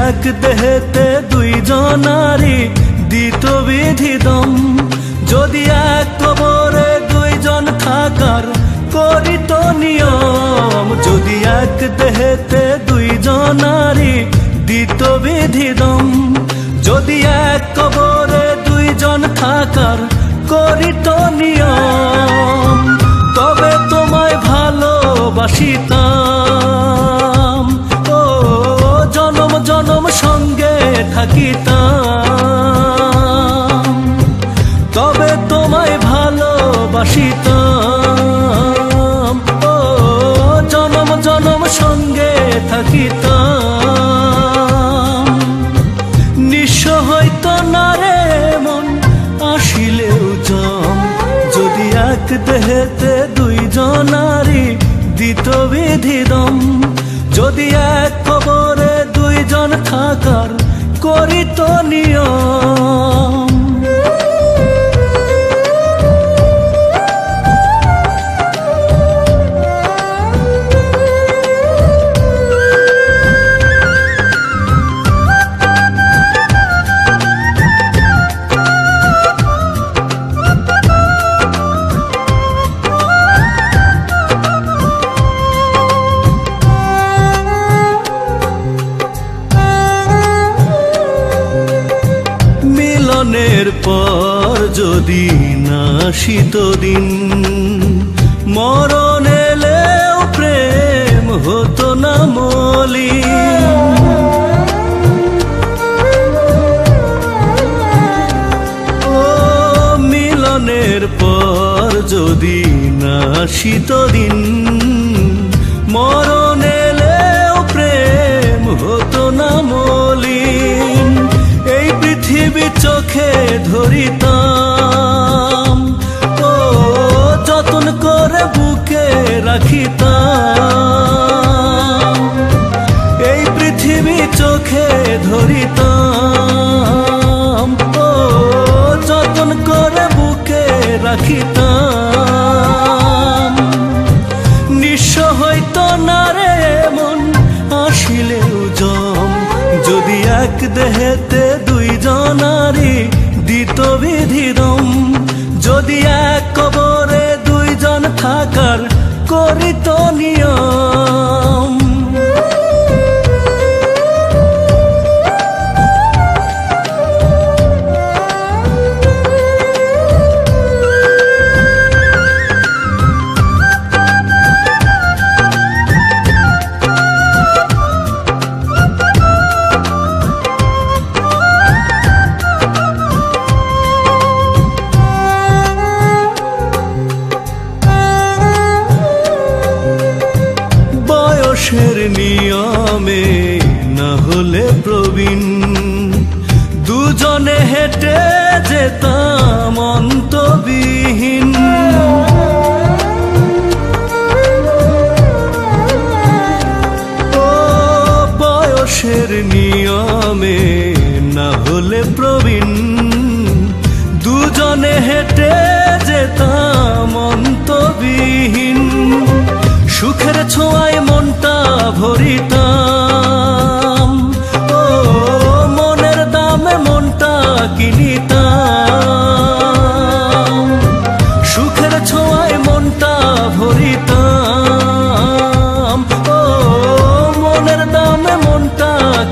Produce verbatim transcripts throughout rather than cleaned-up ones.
এক দেহেতে দুইজনারি দিত বিধি দম, যদি এক কবরে দুইজন থাকার করিত নিয়ম, যদি এক দেহেতে দুইজনারি দিত বিধি দম, যদি এক কবরে দুইজন থাকার করিত নিয়ম, তবে তোমায় ভালোবাসিতাম, ও জনম জনম সঙ্গে থাকিতাম, তবে তোমায় ভালোবাসিতাম, ও জনম জনম সঙ্গে থাকিতাম। নিঃস্ব হইতো না রে মন আসিলেও জম, যদি এক দেহেতে দুইজনারি দিত বিধি দম, যদি এক কবরে দুইজন থাকার করিত নিয়ম। মিলনের পর যদি না আসিত দিন, মরণ এলেও প্রেম হতো না মলিন, ও মিলনের পর যদি না আসিত দিন, মরণ এলেও প্রেম হতো না মলিন। এই পৃথিবী চোখে ধরিতাম, ও যতন করে বুকে রাখিতাম, এই পৃথিবী চোখে ধরিতাম, ও যতন করে বুকে রাখিতাম। নিঃস্ব হইতো না রে মন আসিলেও জম, যদি এক দেহেতে দুইজনারি দিত বিধি দম, যদি এক কবরে দুইজন থাকার করিত নিয়ম। বয়সের নিয়মে না হলে প্রবীণ, দুজনে হেঁটে যেতাম অন্তবিহীন, ও বয়সের নিয়মে না হলে প্রবীণ, দুজনে হেঁটে যেতাম অন্তবিহীন। সুখের ছোঁয়ায় মনটা ভরিতাম, ও মনের দামে মনটা কিনিতাম, সুখের ছোঁয়ায় মনটা ভরিতাম, ও মনের দামে মনটা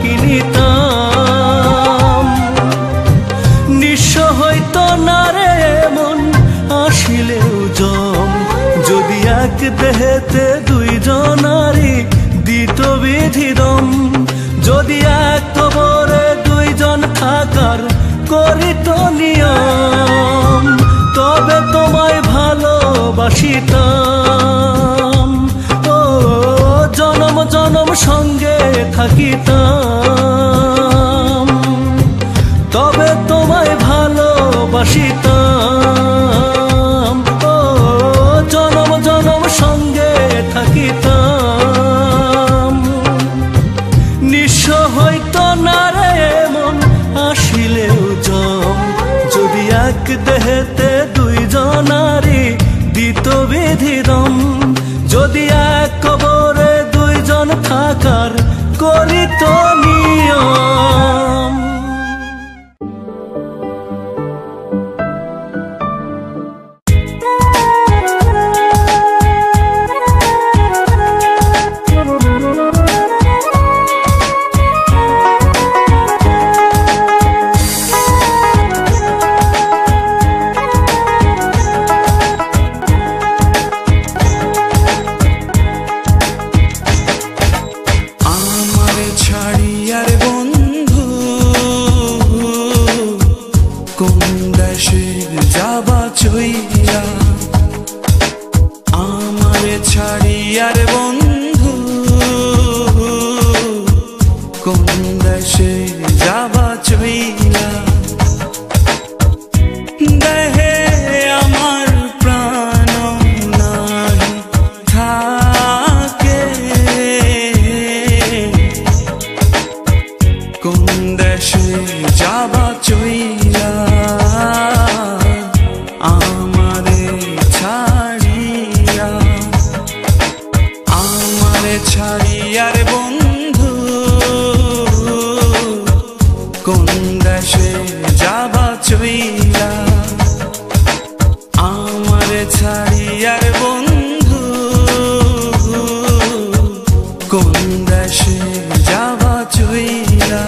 কিনিতাম। নিঃস্ব হইতো না রে মন আসিলেও জম, যদি এক দেহেতে দুইজনারি দিত বিধি দম, যদি এক কবরে দুইজন থাকার করিত নিয়ম, তবে তোমায় ভালোবাসিতাম, ও জনম জনম সঙ্গে থাকিতাম, তবে তোমায় ভালোবাসিতাম, ও জনম জনম সঙ্গে থাকিতাম। নিঃস্ব হইতো না রে মন আসিলেও জম, যদি এক দেহেতে দুইজনারি দিত বিধি কোন দেশে যাবা চইয়া আমারে ছাড়িয়ার বন্ধু কোন দেশে যাবা চইয়া দেহে আমার প্রাণ নাই থাকে কোন দেশে যাবা চইলা আমারে ছাড়িয়া আমারে ছাড়িয়ার বন্ধু কোন দেশে যাবা চইলা আমারে ছাড়িয়ার বন্ধু কোন দেশে যাবা চইলা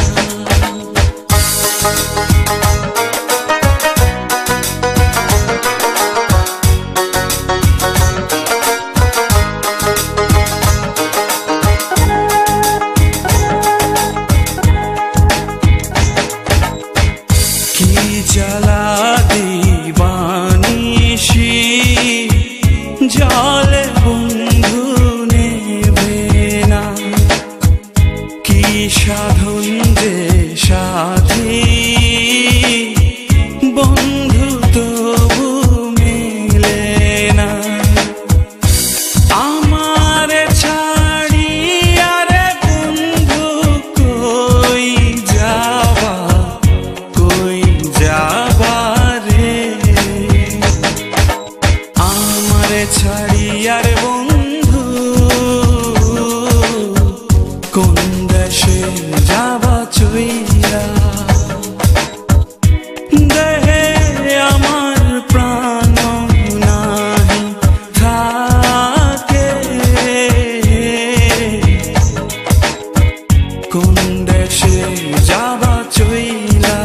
জ্বালা দিবানিশি জলে বন্ধু নেবে না কি সাধন যে সাথী বন্ধু তবু মেলে না আমারে ছাড়িয়া রে বন্ধু কই যাবা কই যাবা রে আমারে ছাড়িয়ার বন্ধু কোন দেশে যাবা চইলা দেহে আমার প্রাণ নাহি থাকে কোন দেশে যাবা চইলা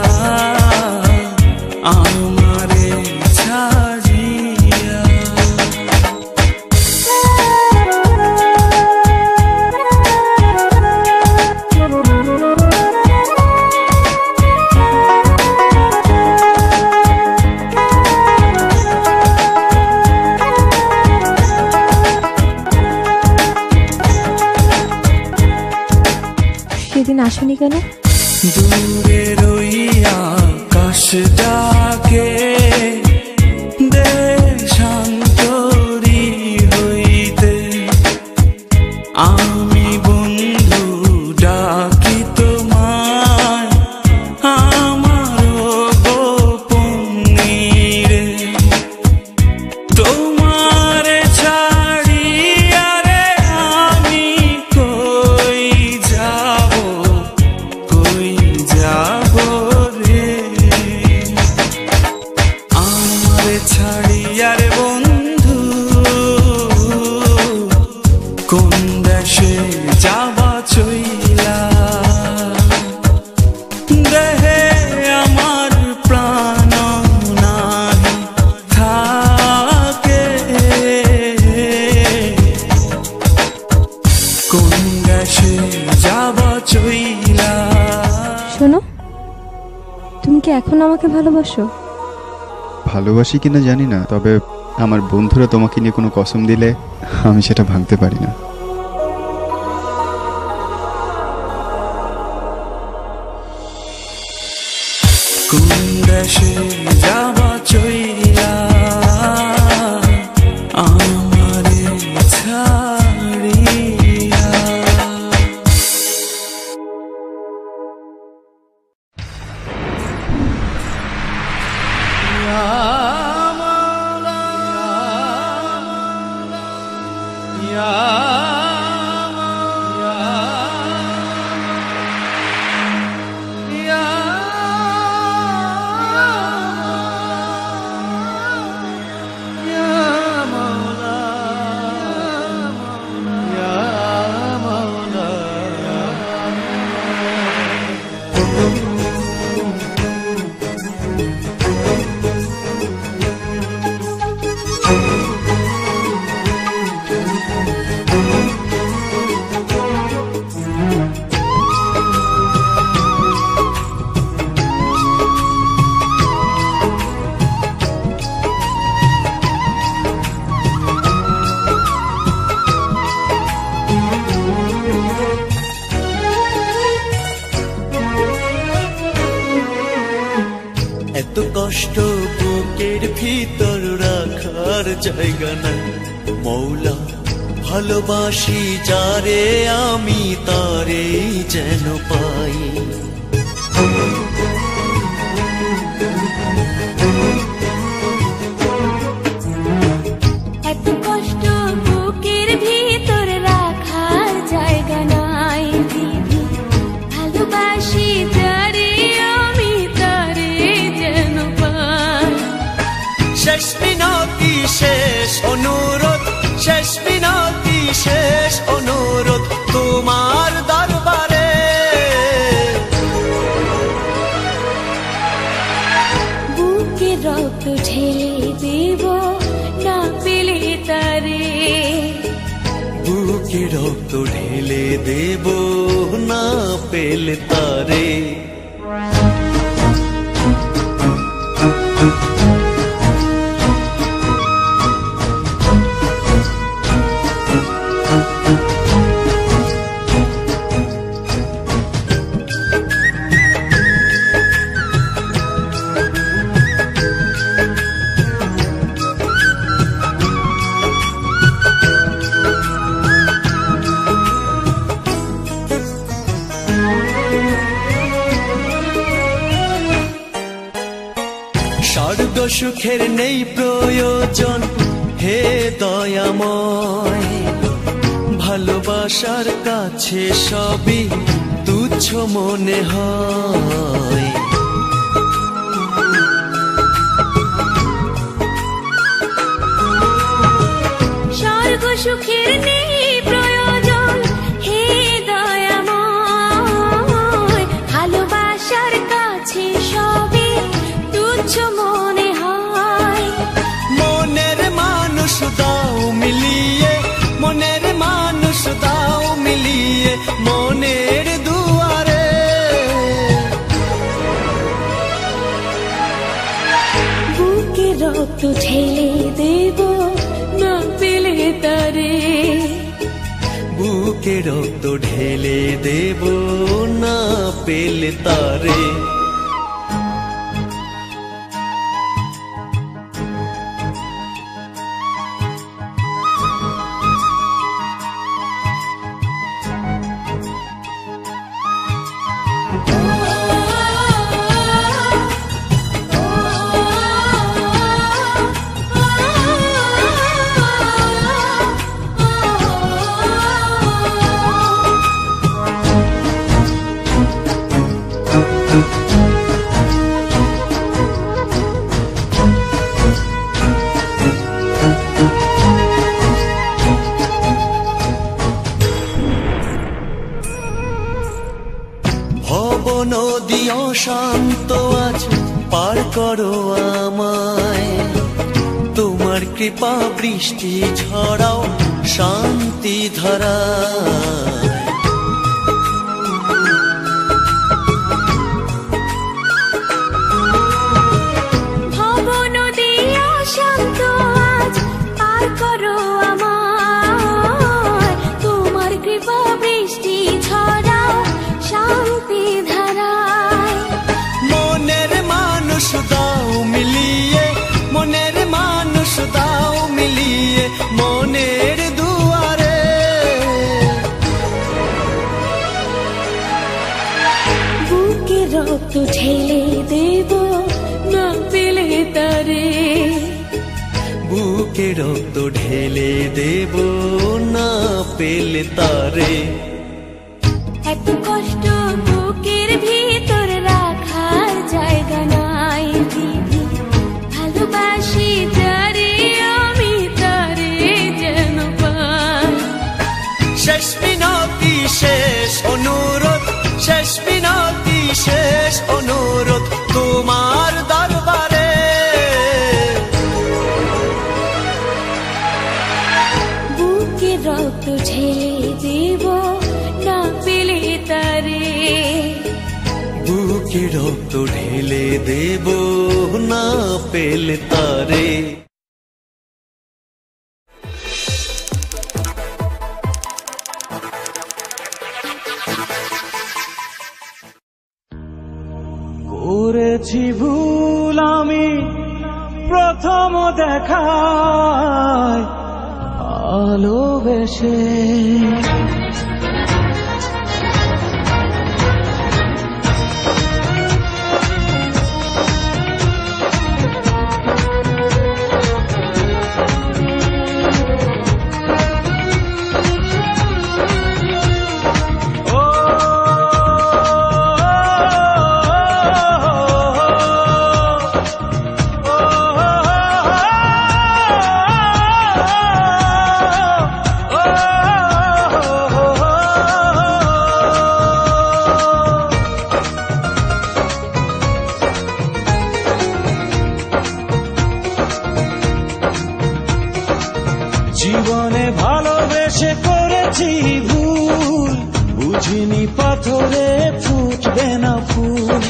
আমারে ছাড়িয়া সেদিন আসনি কেন? দূরে রইয়া আকাশ ডাকে দেশান্তরী হইতে আমি বন্ধু ডাকি তোমায় আমার গোপনে রে তোমারে ছাড়িয়া রে আমি কই যাব কই যাব রে আমারে ছাড়িয়ার বন্ধু কোন দেশে যাবা চইলা দেহে আমার প্রাণ নাহি থাকে কোন দেশে যাবা চইলা শোনো, তুমি কি এখন আমাকে ভালোবাসো? ভালোবাসি কিনা জানি না, তবে আমার বন্ধুরা তোমাকে নিয়ে কোনো কসম দিলে আমি সেটা ভাঙতে পারি না। কোন দেশে যাবা চইলা আমারে ছাড়িয়া কষ্ট বুকের ভিতর রাখার জায়গা নাই মৌলা ভালোবাসি যারে আমি তারে যেন পাই এত কষ্ট বুকের ভিতর রাখার জায়গা নাই দিদি ভালোবাসি যারে আমি তারে যেন পাই শেষ মিনতি শেষ অনুরোধ শেষ মিনতি শেষ অনুরোধ তোমার দরবারে বুকে রক্ত ঢেলে দেব না পেলে তারে বুকে রক্ত ঢেলে দেব না পেলে তারে স্বর্গ সুখের নেই প্রয়োজন হে দয়াময় ভালোবাসার কাছে সবই তুচ্ছ মনে হয় স্বর্গ সুখের নেই প্রয়োজন হে দয়াময় ভালোবাসার কাছে সবই তুচ্ছ মনে হয় মনের মানুষ দাও মিলিয়ে মনের মানুষ দাও মিলিয়ে মনের দুয়ারে বুকে রক্ত ঢেলে দেব না পেলে তারে বুকে রক্ত ঢেলে দেব না পেলে তারে ভব নদী অশান্ত আজ পার করো আমায় তোমার কৃপা বৃষ্টি ঝরাও শান্তি ধারায় ভব নদী অশান্ত আজ পার করো আমায় তোমার কৃপা বৃষ্টি ছড়াও শান্তি ধারায় মনের মানুষ দাও মিলিয়ে মনের মানুষ দাও মিলিয়ে মনের দুয়ারে বুকে রক্ত ঢেলে দেব না পেলে তারে বুকে রক্ত ঢেলে দেব না পেলে তারে এত কষ্ট বুকের ভিতর রাখার জায়গা নাই দিদি ভালোবাসি যারে আমি তারে যেন পাই শেষ মিনতি শেষ অনুরোধ শেষ মিনতি শেষ অনুরোধ তোমার দরবারে বুকে রক্ত ঢেলে দেব না পেলে তারে বুকে রক্ত ঢেলে দেব না পেলে তারে করেছি ভুল আমি প্রথম দেখায় ভালোবেসে। জীবনে ভালোবেসে করেছি ভুল, বুঝিনি পাথরে ফুটবে না ফুল।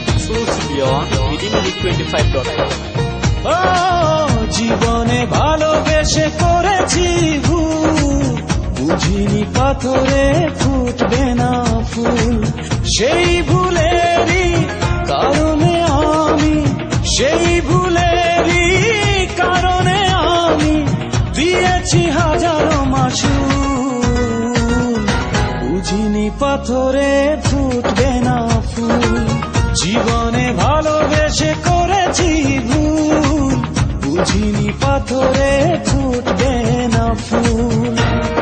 ও জীবনে ভালোবেসে করেছি ভুল, বুঝিনি পাথরে ফুটবে না ফুল। সেই ভুলেরই কারণে আমি, সেই ভুলেরই কারণে আমি দিয়েছি হাজারো মাসুল। বুঝিনি পাথরে ফুটবে না ফুল, জীবনে ভালোবেসে করেছি ভুল, বুঝিনি পাথরে ফুটবে না ফুল।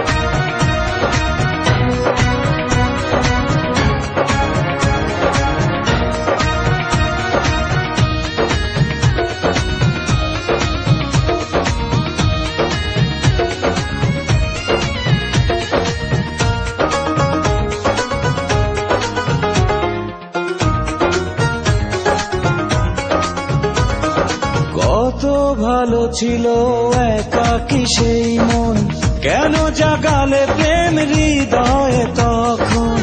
কত ভালো ছিল একাকী সেই মন, কেন জাগালে প্রেম হৃদয়ে তখন।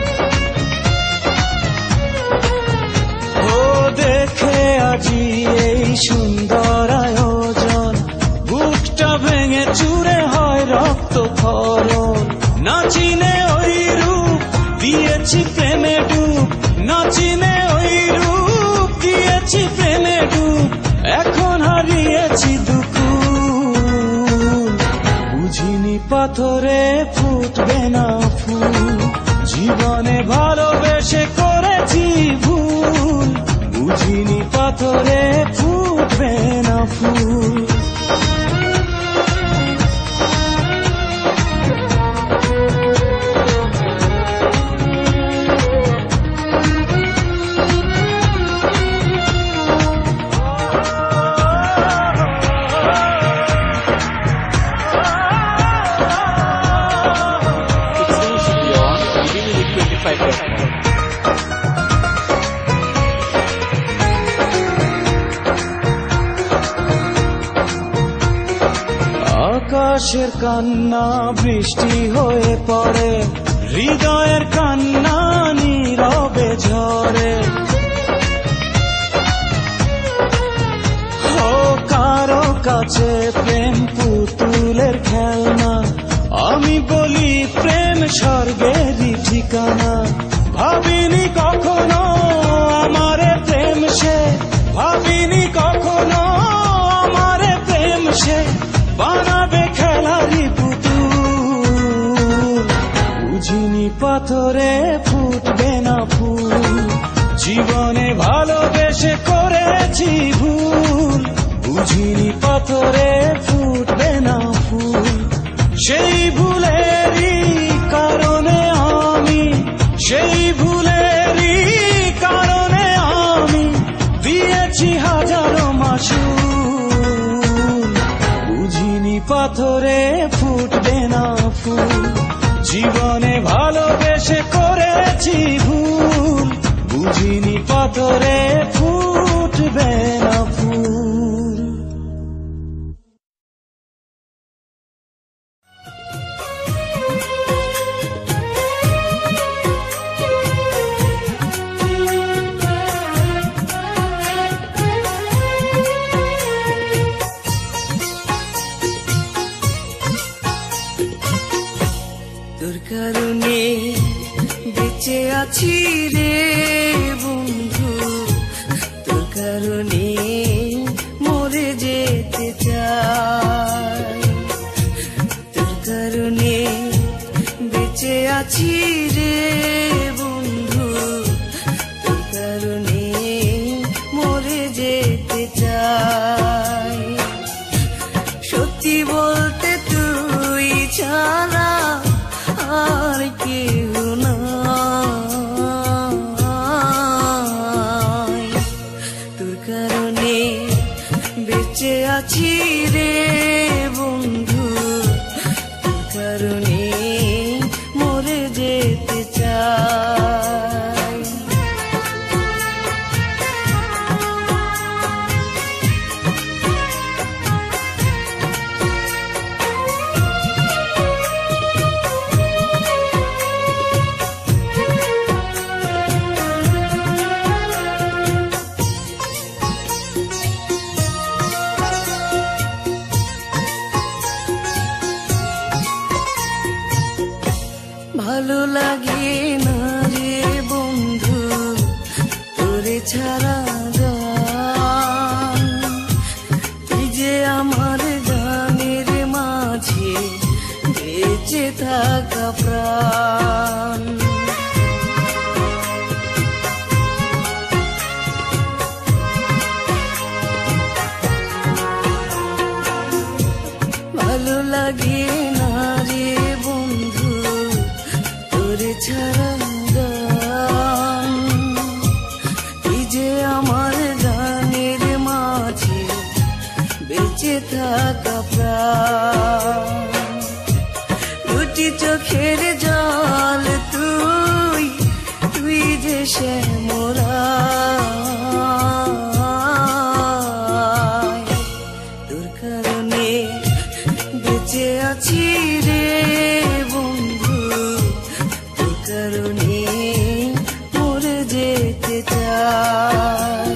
ও দেখে আজি এই সুন্দর আয়োজন, বুকটা ভেঙে চুরে হয় রক্ত ক্ষরণ। না চিনে ওই রূপ দিয়েছি প্রেমে ডুব, না চিনে ওই রূপ দিয়েছি প্রেমে ডুব। এখন হারিয়েছি দুকুল, বুঝিনি পাথরে ফুটবে না ফুল। জীবনে ভালোবেসে করেছি ভুল, বুঝিনি পাথরে ফুটবে না ফুল। আকাশের কান্না বৃষ্টি হয়ে পড়ে, হৃদয়ের কান্না নীরবে ঝরে। ও কারো কাছে প্রেম পুতুলের খেলনা, আমি বলি প্রেম স্বর্গেরই ঠিকানা। ভাবিনি কখনো আমারে প্রেম সে, ভাবিনি কখনো আমারে প্রেম সে বানাবে খেলারি পুতুল। বুঝিনি পাথরে ফুটবে না ফুল, জীবনে ভালোবেসে করেছি ভুল, বুঝিনি পাথরে ফুটবে না ফুল। সেই ভুলেরই কারণে আমি, সেই ভুলেরই কারণে আমি দিয়েছি হাজারো মাসুল। বুঝিনি পাথরে ফুটবে না ফুল, জীবনে ভালোবেসে করেছি ভুল, বুঝিনি পাথরে ফুটবে না ফুল। তোর কারণে বেঁচে আছি রে বন্ধু, ছাড়া গান, তুই যে আমার গানের মাঝে বেঁচে থাকা প্রাণ। ভালো লাগে না রে বন্ধু তোর ছাড়া গান, তুই যে আমার গানের মাঝে বেঁচে থাকা প্রাণ। দুটি চোখের জল তুই, তুই যে শ্যামলা, তোর কারণে বেঁচে আছি রে বন্ধু, তোর কারণে মরে যেতে চাই।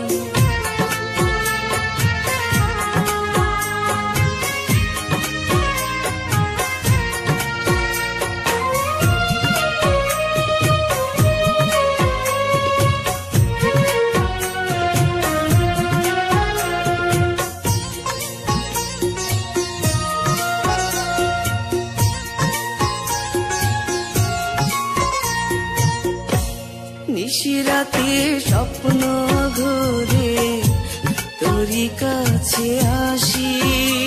নিশিরাতে স্বপ্ন ঘুরে তোরই কাছে আসি,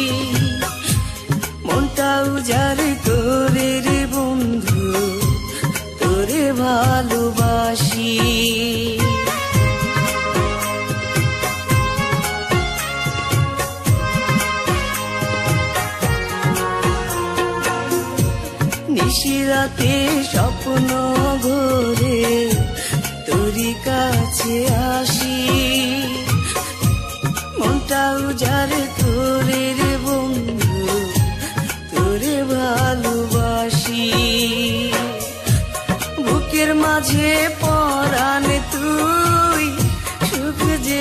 মনটা উজাড়ে তোরে রে বন্ধু, তোরে ভালোবাসি। নিশিরাতে স্বপ্ন ঘুরে তোরই কাছে আসি, মনটা উজাড়ে তোরে রে বন্ধু, তোরে ভালোবাসি। বুকের মাঝে পরাণ তুই, সুখ যে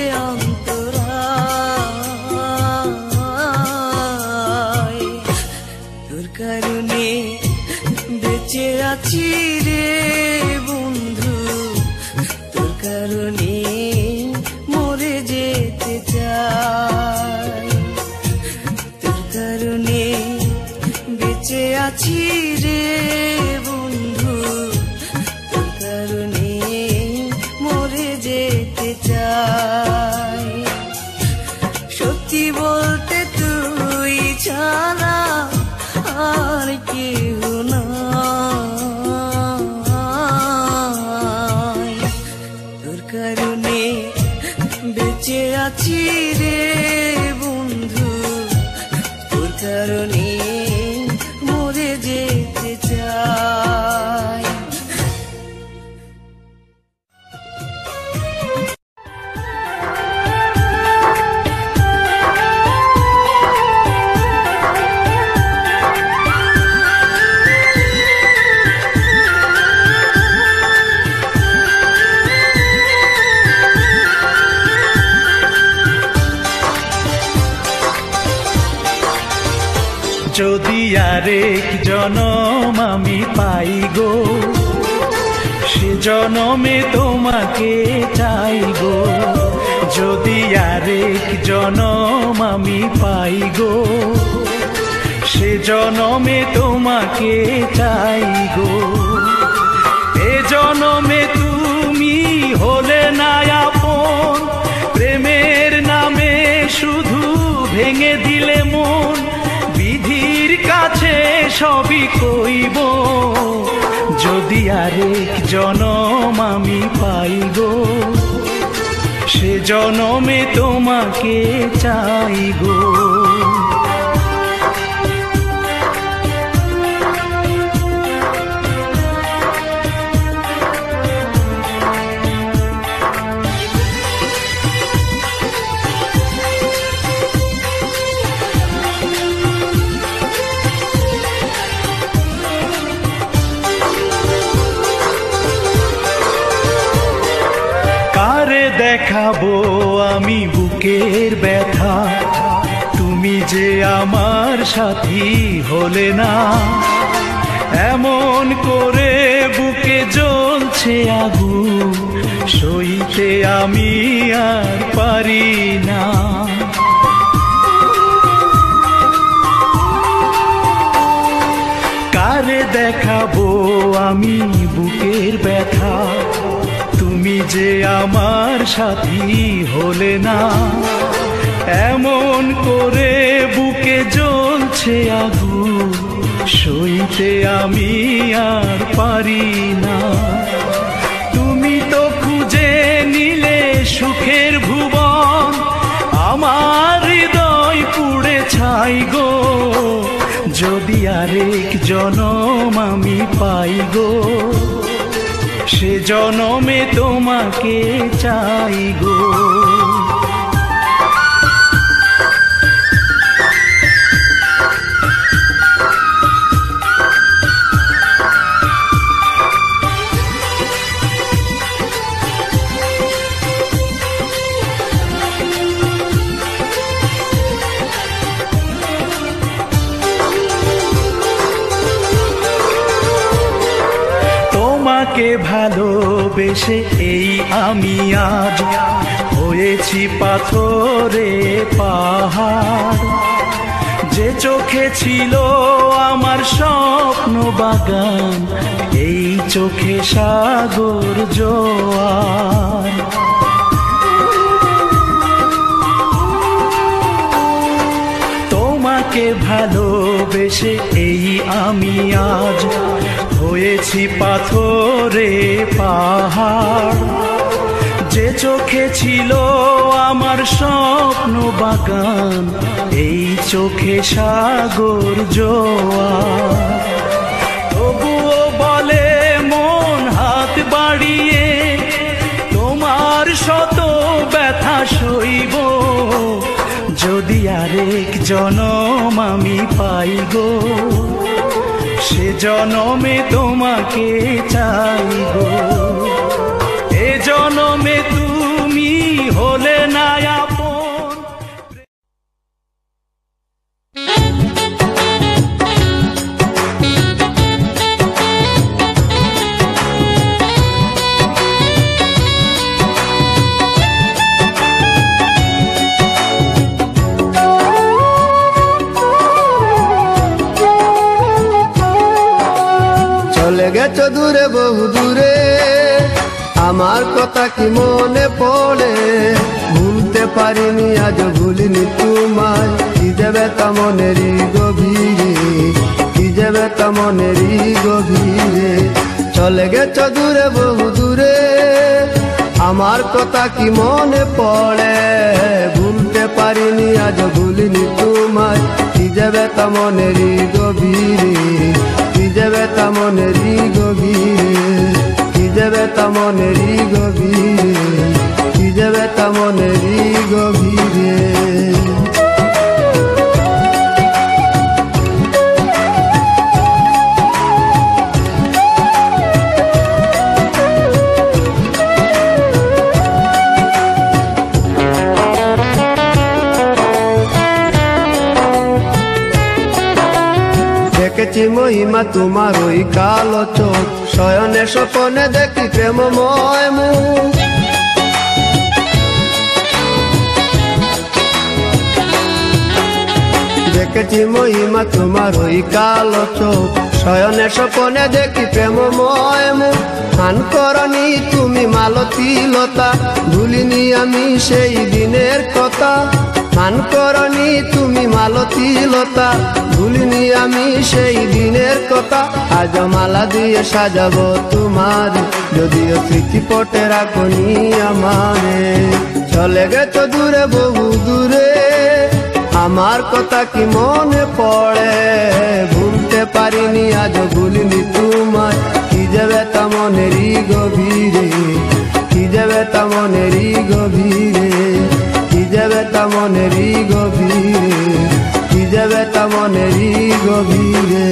অন্তরায়, তোর কারণে বেঁচে আছি রে বন্ধু, তোর কারণে মরে যেতে চাই। তোর কারণে বেঁচে আছি রে বন্ধু, তোর কারণে মরে যেতে চাই। সত্যি বলতে তুই ছাড়া আর কেউ নাই, তোর কারণে বেঁচে আছি রে বন্ধু, তোর কারণে মরে যেতে চাই। যদি আরেক জনম আমি পাই গো, সে জনমে তোমাকে চাই গো। যদি আরেক জনম আমি পাই গো, সে জনমে তোমাকে চাই গো। এ জনমে তুমি হলে না আপন, প্রেমের নামে শুধু ভেঙে দিলে মন। বিধির কাছে সবই কইব, যদি আরেক জনম আমি পাই গো, সে জনমে তোমাকে চাই গো। দেখাবো আমি বুকের ব্যথা, তুমি যে আমার সাথী হলে না। এমন করে বুকে জ্বলছে আগুন, সই সইতে আমি আর পারি না। কারে দেখাবো আমি বুকের ব্যথা, তুমি যে আমার সাথী হলে না। এমন করে বুকে জ্বলছে আগুন, সইতে আমি আর পারি না। তুমি তো খুঁজে নিলে সুখের ভুবন, আমার হৃদয় পুড়ে ছাই গো। যদি আরেক জনম আমি পাই গো, সে জনমে তোমাকে চাই গো। তোমাকে ভালোবেসে এই আমি আজ হয়েছি পাথরে পাহাড়। যে চোখে ছিল আমার স্বপ্ন বাগান, এই চোখে সাগর জোয়ার। তোমাকে ভালোবেসে এই আমি আজ হয়েছি পাথরে পাহাড়। যে চোখে ছিল আমার স্বপ্ন বাগান, এই চোখে সাগর জোয়ার। তবুও বলে মন হাত বাড়িয়ে, তোমার শত ব্যথা সইব। যদি আরেক জনম আমি পাই গো, সে জনমে তোমাকে চাই গো। এ জনমে তুমি হলে না আপন। চলে গেছো দূরে বহু দূরে, আমার কথা কি মনে পড়ে? ভুলতে পারিনি আজ ভুলিনি তোমায়, কি যাবে তা মনেরই গভীরে, কি যাবে তা মনেরই গভীরে। চলে গেছো দূরে বহু দূরে, আমার কথা কি মনে পড়ে? ভুলতে পারিনি আজ ভুলিনি তোমায়, কি যাবে তা মনেরই গভীরে, কি যাবে তা মনেরই গভীরে, কি যাবে তা মনেরই গভীরে, কি যাবে তা মনেরই গভীরে। দেখেছি মহিমা তোমার ওই কালো চোখ, শয়নে স্বপনে দেখি প্রেমময় মুখ। দেখেছি মহিমা তোমার ওই কালো চোখ, শয়নে স্বপনে দেখি প্রেমময় মুখ। হান করনি তুমি মালতী লতা, ভুলিনি আমি সেই দিনের কথা। মান করনি তুমি মালতী লতা, ভুলিনি আমি সেই দিনের কথা। আজ মালা দিয়ে সাজাবো তোমার, যদিও স্মৃতি পটে রাখনি আমারে। চলে গেছো দূরে বহু দূরে, আমার কথা কি মনে পড়ে? ভুলতে পারিনি আজ ভুলিনি তোমায়, কি যাবে তা মনেরই গভীরে, কি যাবে তা মনেরই গভীরে, কি যাবে তা মনেরই গভীরে, কি যাবে তা মনেরই গভীরে।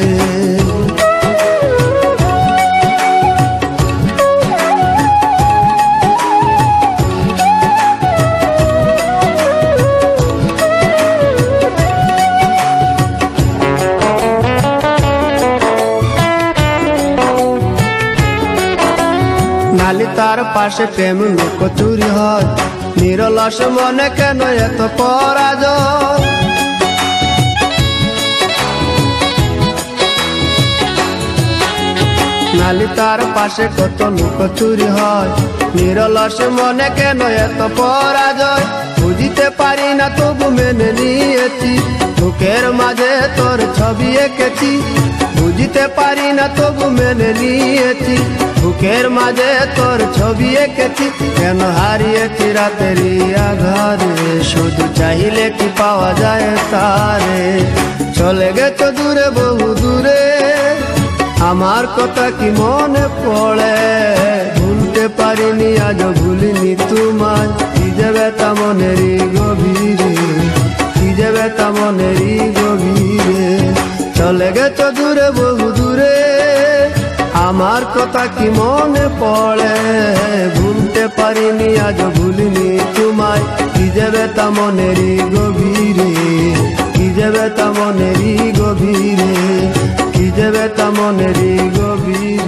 নালি তার পাশে প্রেম লুকোচুরি হয়, নিরলস মনে কেন এত পরাজয়। নালি তার পাশে কত লুকোচুরি হয়, নিরলস মনে কেন এত পরাজয়। বুঝিতে পারি না তবু মেনে নিয়েছি, বুকের মাঝে তোর ছবি এঁকেছি। বুঝিতে পারি না তবু মেনে নিয়েছি, বুকের মাঝে তোর ছবি এঁকেছি। কেন হারিয়েছি রাতেরই আধারে, শুধু চাইলে কি পাওয়া যায় তারে। চলে গেছো দূরে বহু দূরে, আমার কথা কি মনে পড়ে। ভুলতে পারিনি আজও ভুলিনি তোমায়, কি যে ব্যথা মনেরই গভীরে, কি যে ব্যথা মনেরই গভীরে। চলে গেছো দূরে বহু দূরে, আমার কথা কি মনে পড়ে। ভুলতে পারিনি আজও ভুলিনি তোমায়, কি যে ব্যথা মনেরই গভীরে, কি যে ব্যথা মনেরই গভীরে, কি যে ব্যথা মনেরই গভীরে।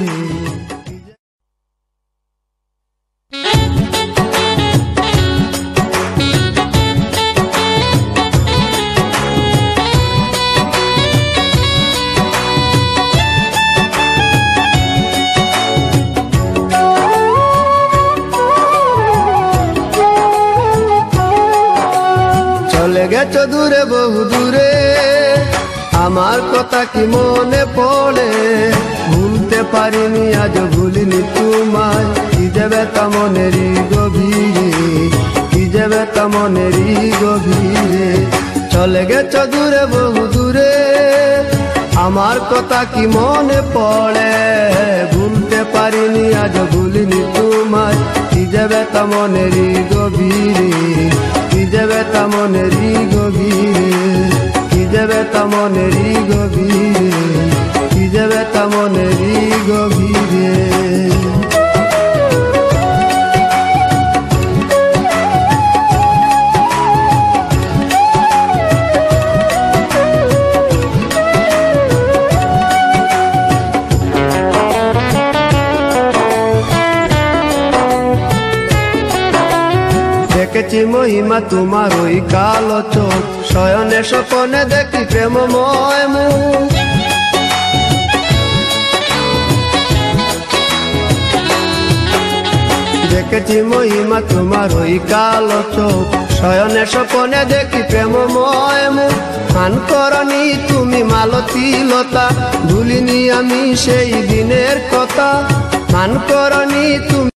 চলে গেছো দূরে বহু দূরে, আমার কথা কি মনে পড়ে। ভুলতে পারিনি আজও ভুলিনি তোমায়, কি যে ব্যথা মনেরই গভীরে, কি যে ব্যথা মনেরই গভীরে। চলে গেছো দূরে বহু দূরে, আমার কথা কি মনে পড়ে। ভুলতে পারিনি আজও ভুলিনি তোমায়, কি যে ব্যথা মনেরই গভীরে, কি যে ব্যথা মনেরই গভীরে, কি যে ব্যথা মনেরই গভীরে, কি যে ব্যথা মনেরই গভীরে। দেখেছি মহিমা তোমার ওই কালো চোখ, শয়নে স্বপনে দেখি প্রেমময় মুখ। দেখেছি মহিমা তোমার ওই কালো চোখ, শয়নে স্বপনে দেখি প্রেমময় মুখ। মান করনি তুমি মালতী লতা, ভুলিনি আমি সেই দিনের কথা। মান করনি তুমি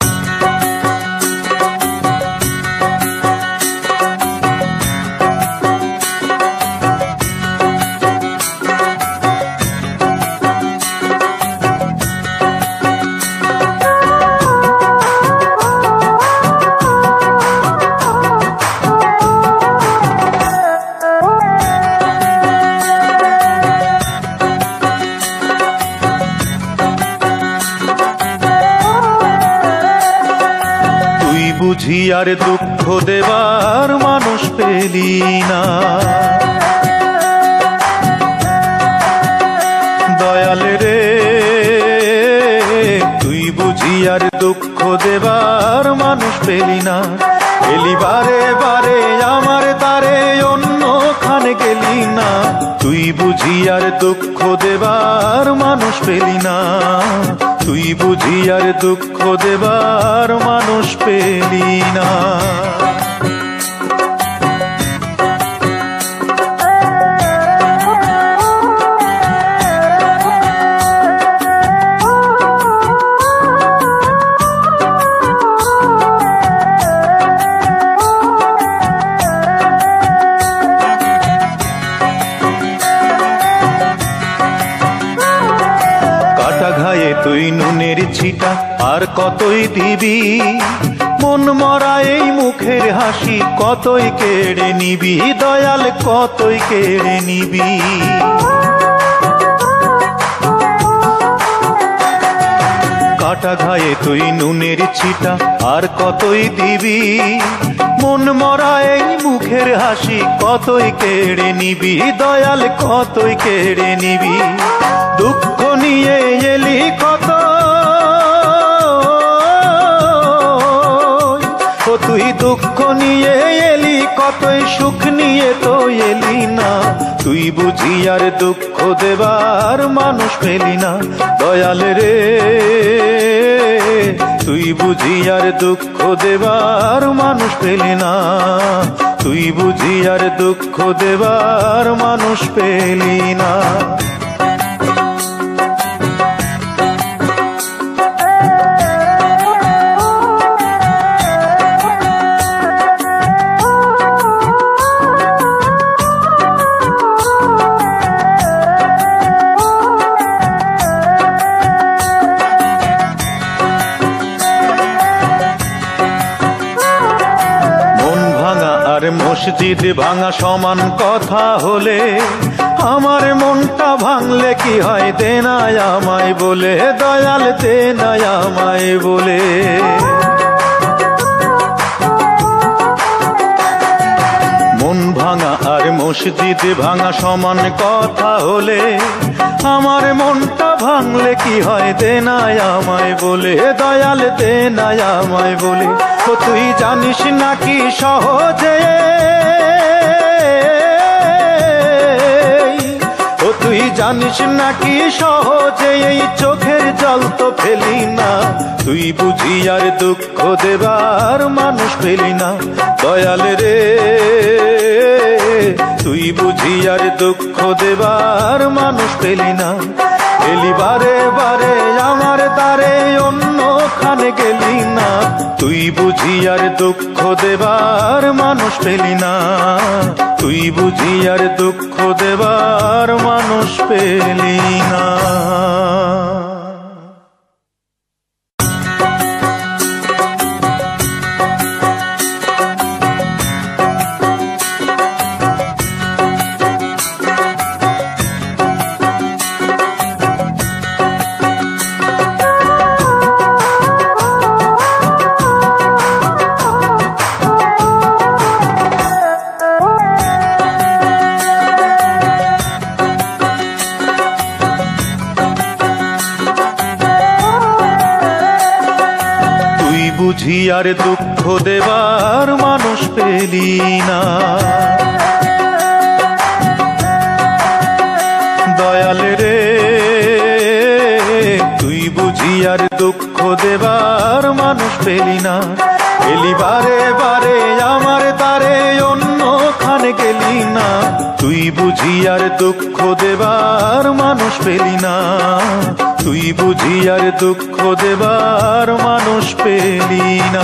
বুঝি আর দুঃখ দেবার মানুষ পেলি না। দয়াল রে তুই বুঝি আর দুঃখ দেবার মানুষ পেলি না। এলি বারে বারে আমার তারে অন্য খানে গেলি না। তুই বুঝি আর দুঃখ দেবার মানুষ পেলি না। তুই বুঝি আর দুঃখ দেবার মানুষ পেলি না। তুই নুনের ছিটা আর কতই দিবি, মন মরা এই মুখের হাসি কতই কেড়ে নিবি। দয়াল কতই কেড়ে নিবি। কাটা ঘায়ে তুই নুনের ছিটা আর কতই দিবি, মন মরা এই মুখের হাসি কতই কেড়ে নিবি। দয়াল কতই কেড়ে নিবি। দুঃখ নিয়ে এলি কত তুই দুঃখ নিয়ে এলি, কতই সুখ নিয়ে তো এলি না। তুই বুঝি আর দুঃখ দেবার মানুষ পেলি না, দয়াল রে। তুই বুঝি আর দুঃখ দেবার মানুষ পেলি না, তুই বুঝি আর দুঃখ দেবার মানুষ পেলি না। মসজিদ ভাঙা সমান কথা হলে, আমার মনটা ভাঙলে কি হয়, দে না আমায় বলে, দয়াল দে না আমায় বলে। মন ভাঙা আর মসজিদ ভাঙা সমান কথা হলে, আমার মনটা ভাঙলে কি হয়, দে না আমায় বলে, দয়াল দে না আমায় বলে। ও তুই জানিস নাকি সহজে, ও তুই জানিস নাকি সহজে এই চোখের জল তো ফেলি না। তুই বুঝি আর দুঃখ দেবার মানুষ পেলি না, দয়াল রে। তুই বুঝি আর দুঃখ দেবার মানুষ পেলি না। এলি বারে বারে আমার দ্বারে, অন্য খানে গেলি না। তুই বুঝি আর দুঃখ দেবার মানুষ পেলি না, তুই বুঝি আর দুঃখ দেবার মানুষ পেলি না। বুঝি আর দুঃখ দেবার মানুষ পেলি না, দয়াল রে। তুই বুঝি আর দুঃখ দেবার মানুষ পেলি না। এলি বারে বারে আমার দ্বারে, অন্য খানে গেলি না। তুই বুঝি আর দুঃখ দেবার মানুষ পেলি না, তুই বুঝি আর দুঃখ দেবার মানুষ পেলি না।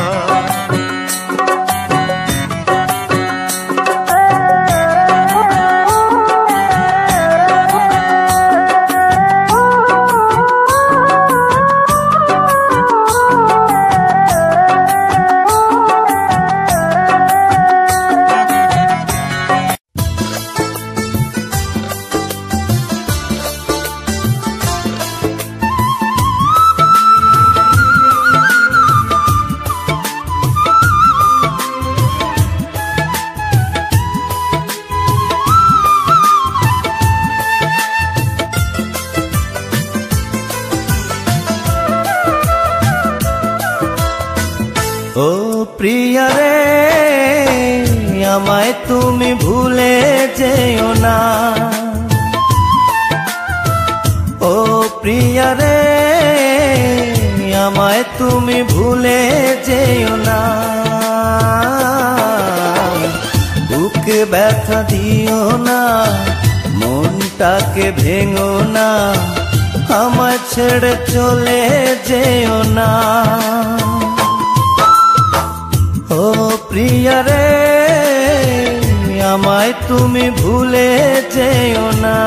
ও প্রিয়া রে, আমায় তুমি ভুলে যেও না। ও প্রিয়া রে, আমায় তুমি ভুলে যেও না। বুকে ব্যথা দিও না, মনটাকে ভেঙো না, আমায় ছেড়ে চলে যেও না। ও প্রিয়া রে, আমায় তুমি ভুলে যেও না।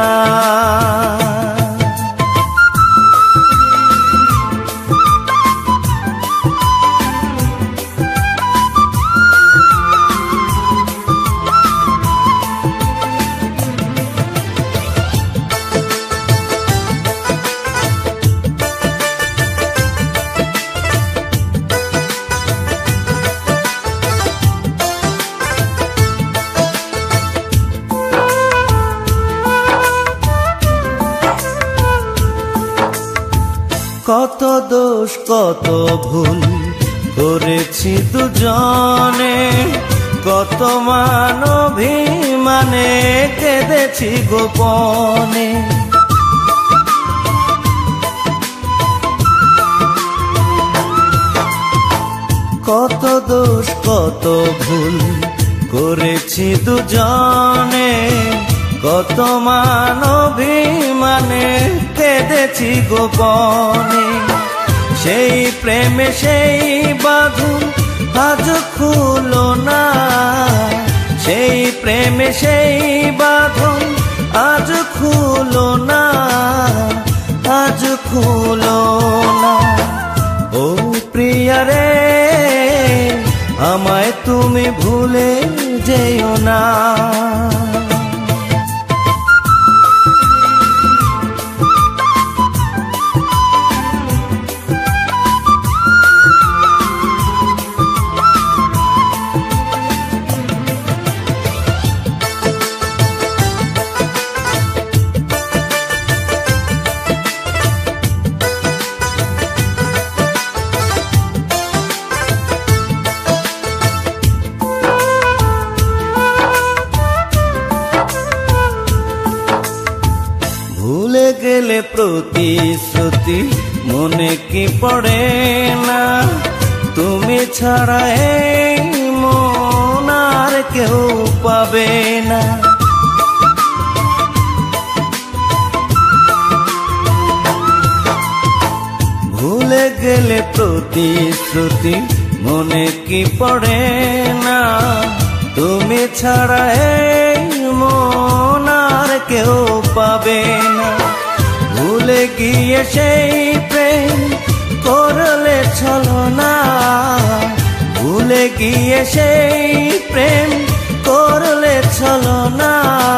কত দোষ কত ভুল করেছি দুজনে কত মান অভিমানে কেঁদেছি গোপনে কত দোষ কত ভুল করেছি দুজনে কত মান অভিমানে কেঁদেছি গোপনে সেই প্রেমে সেই বাঁধন আজ খুলো না সেই প্রেমে সেই বাঁধন আজ খুলো না আজ খুলো না ও প্রিয়া রে আমায় তুমি ভুলে যেও না গেলে প্রতিশ্রুতি মনে কি পড়ে না তুমি ছাড়া এই মন আর কেউ পাবে না ভুলে গেলে প্রতিশ্রুতি মনে কি পড়ে না তুমি ছাড়া এই মন আর কেউ পাবে না ভুলে গিয়ে সেই প্রেম করলে ছলনা ভুলে গিয়ে সেই প্রেম করলে ছলনা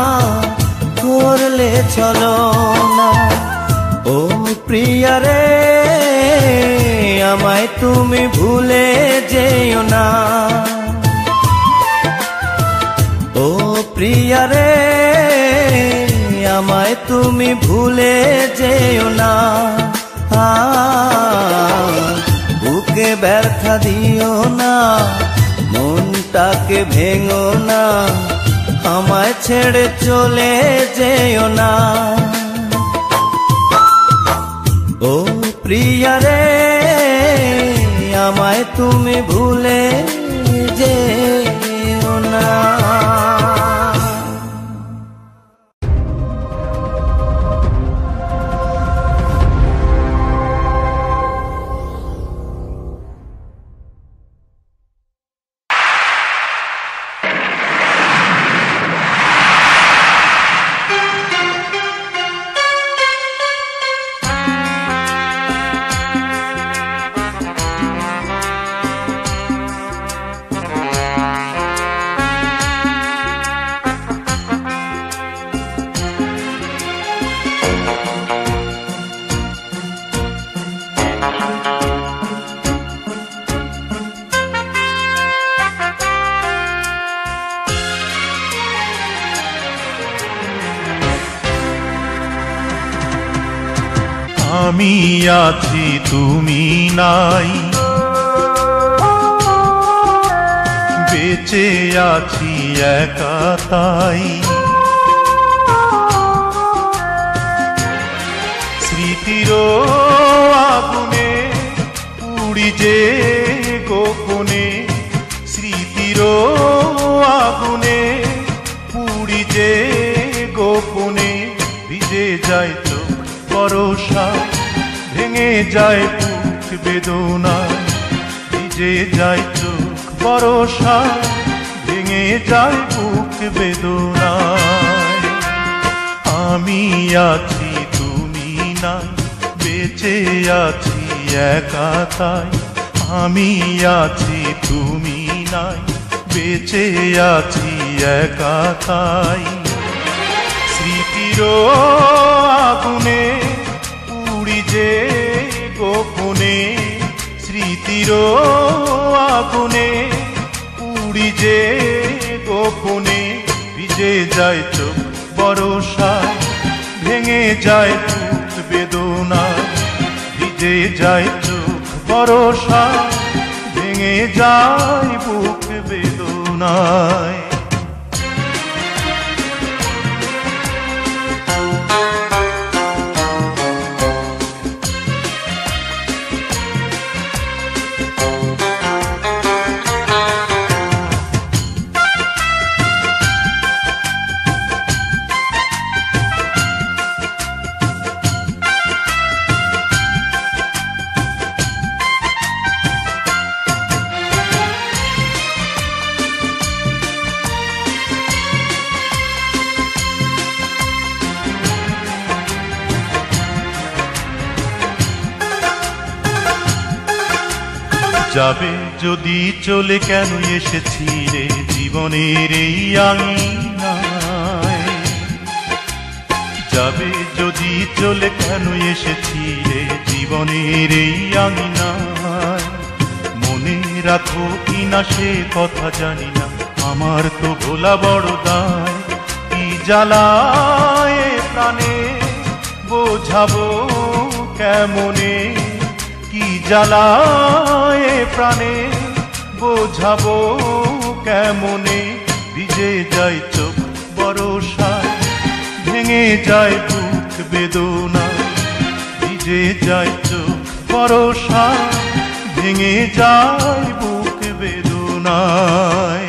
করলে ছলনা ও প্রিয়া রে আমায় তুমি ভুলে যেও না ও প্রিয়া রে আমায় তুমি ভুলে যেও না বুকে ব্যথা দিও না মনটাকে ভেঙো না আমায় ছেড়ে চলে যেও না ও প্রিয়া রে আমায় তুমি ভুলে যেও না আমি আছি তুমি নাই বেঁচে আছি একা তাই স্মৃতির আগুনে পুড়ি যে গোপনে স্মৃতির আগুনে পুড়ি যে গোপনে ভিজে যায় চোখ বরষা ভেঙে যায় বুক বেদনা ভিজে যায় চোখ বরষা ভেঙে যায় বুক বেদনা আমি আছি তুমি নাই বেঁচে আছি একা তাই আমি আছি তুমি নাই বেঁচে আছি একা তাই স্মৃতির আগুনে পুড়ি যে গোপনে স্মৃতির আগুনে পুড়ি যে গোপনে ভিজে যায় চোখ বরষা ভেঙে যায় বুক বেদনা ভিজে যায় চোখ বরষা ভেঙে যায় বুক বেদনায়। যাবে যদি চলে কেন এসেছিলে জীবনের এই আঙিনায়, যাবে যদি চলে কেন এসেছিলে জীবনের এই আঙিনায়। মনে রাখো কিনা সে কথা জানি না, আমার তো ভোলা বড় দায়। কি জ্বালায় প্রাণে বোঝাবো কেমনে, কি জ্বালায় প্রাণে বোঝাবো কেমনে। ভিজে যায় চোখ বরষায়, ভেঙে যায় বুক বেদনা। ভিজে যায় চোখ বরষায়, ভেঙে যায় বুক বেদনায়।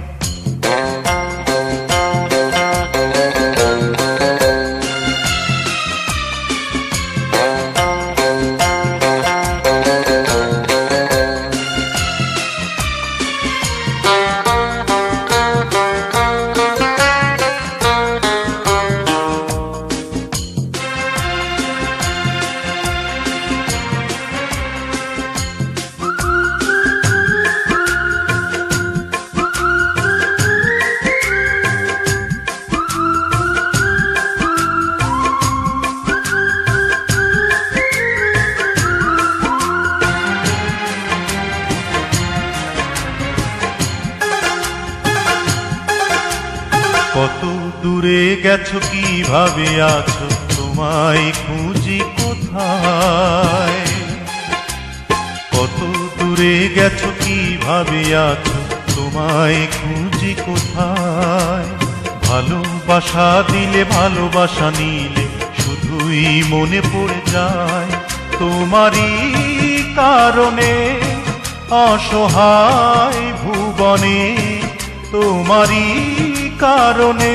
কত দূরে গেছো কিভাবে আছো, তোমায় খুঁজি কোথায়। কত দূরে গেছো কিভাবে আছো, তোমায় খুঁজি কোথায়। ভালোবাসা দিলে ভালোবাসা নিলে শুধুই মনে পড়ে যায় তোমারই কারণে অসহায় ভুবনে। তোমারই কারণে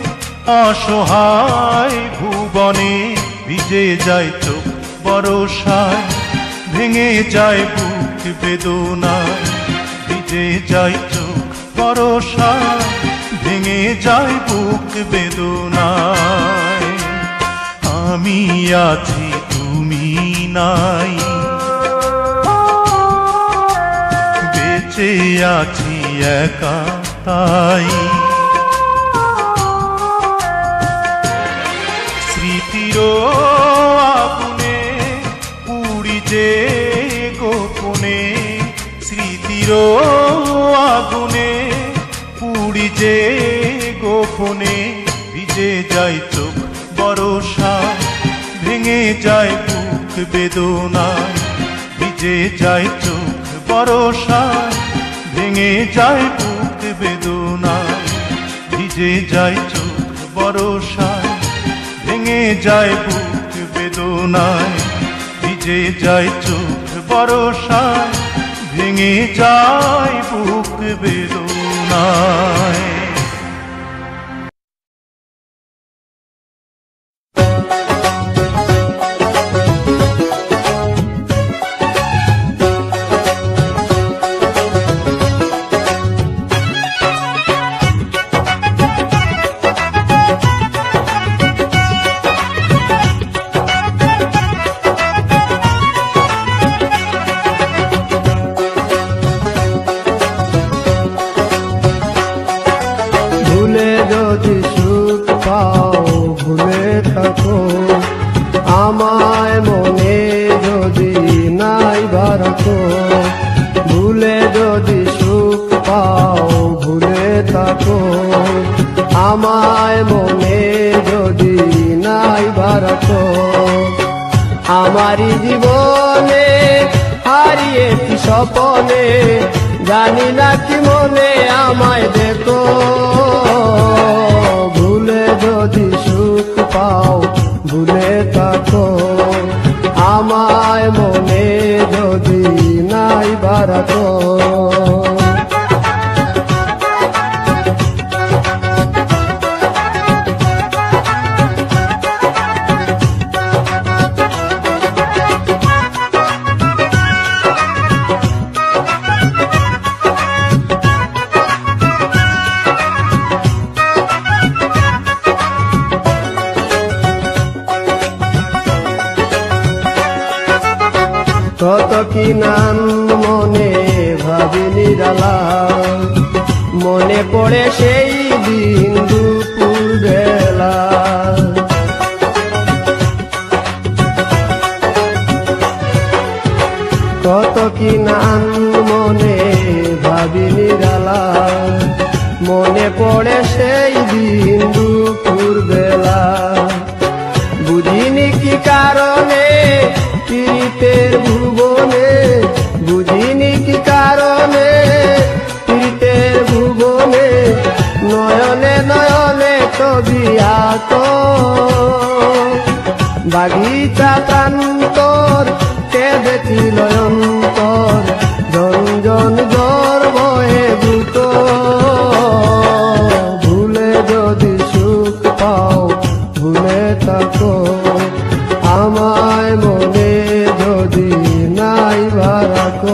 অসহায় ভুবনে। ভিজে যায় চোখ বরষায়, ভেঙে যায় বুক বেদনায়। ভিজে যায় চোখ বরষায়, ভেঙে যায় বুক বেদনায়। আমি আছি তুমি নাই, বেঁচে আছি একা তাই। স্মৃতির আগুনে পুড়ি যে গোপনে, স্মৃতির আগুনে পুড়ি যে গোপনে। ভিজে যায় চোখ বরষায়, ভেঙে যায় বুক বেদনায়। ভিজে যায় চোখ বরষায়, ভেঙে যায় বুক বেদনায়। ভিজে যায় চোখ বরষায়, ভেঙে যায় বুক বেদনায়। ভিজে যায় চোখ বরষায়, ভেঙে যায় বুক বেদনায়। আমায় মনে যদি নাই বারতো, ভুলে যদি সুখ পাও ভুলে থাকো। আমায় মনে যদি নাই বারতো, আমারি জীবনে হারিয়েছি স্বপনে, জানি না কি মনে আমায় দেখো। ভুলে যদি সুখ পাও ভুলে থাকো, আমায় মনে যদি নাই বারাকো। কত কি নাম মনে ভাবি নিরালা, মনে পড়ে সেই দিন দুপুর বেলা। কত কি নাম মনে ভাবি নিরালা, মনে পড়ে সেই দিন দুপুর বেলা। বুঝিনি কি কারণে পীড়িতের ভুবনে, বুঝিনি কি কারণে পীড়িতের ভুবনে, নয়নে নয়নে ছবি আঁকো। বাগিচা প্রান্তর কেঁদেছিল অন্তর, জঞ্জন জ্বর বয়ে বুক। ভুলে যদি সুখ পাও ভুলে থাকো, আমায় মনে যদি নাই বারাকো।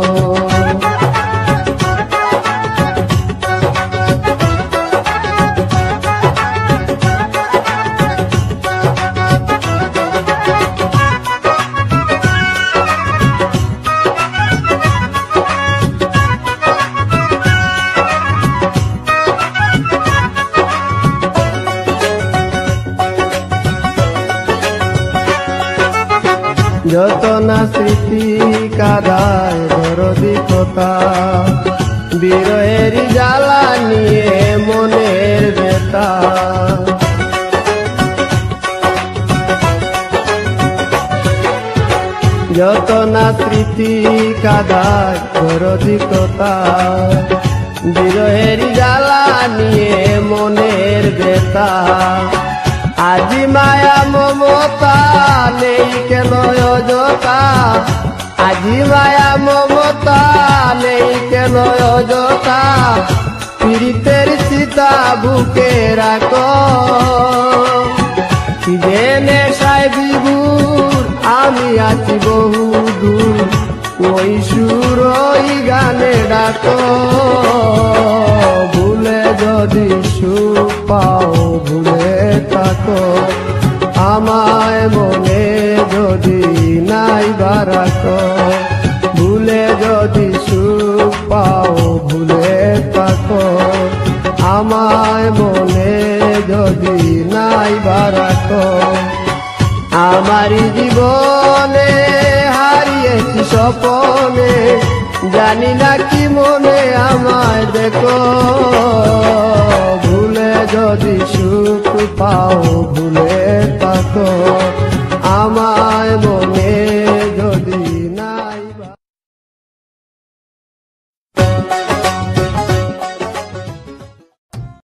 যত না স্মৃতি কাদায় দরদি কথা, বিরহের জ্বালা নিয়ে মনের ব্যথা। যত না স্মৃতি কাদায় দরদি কথা, বিরহের জ্বালা নিয়ে মনের ব্যথা। আজি মায়া মমতা নেই কেন অযথা, আজি মায়া মমতা নেই কেন অযথা। পীড়িতের চিতা বুকে রাখো, কি জেনে সাই বিভুর আমি আছি বহু দূর। ওই সুর ওই গানে ডাকো, ভুলে যদি সুখ পাও ভুলে থাকো, আমায় মনে যদি নাই বারাকো। ভুলে যদি সুখ পাও ভুলে থাকো, আমায় মনে যদি নাই বারাকো। আমারি জীবনে হারিয়েছি স্বপনে, জানি না কি মনে আমায় দেখো। ভুলে যদি সুখ পাও ভুলে থাকো, আমার